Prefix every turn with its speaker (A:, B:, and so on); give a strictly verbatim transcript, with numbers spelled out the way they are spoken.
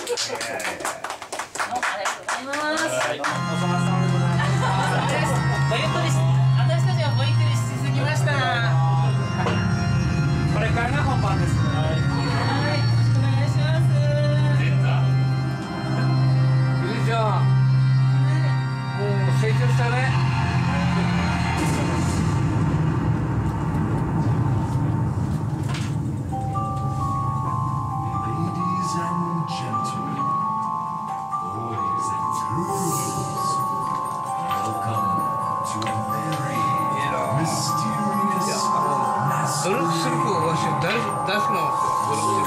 A: ございます。はい、お粗末様でございます。ごゆっくりし、私たちはごゆっくりしすぎました。これからが本番です。はい、はい、よろしくお願いします。ゆりちゃん、もう成長したね。努力する子は大好きなんですよ。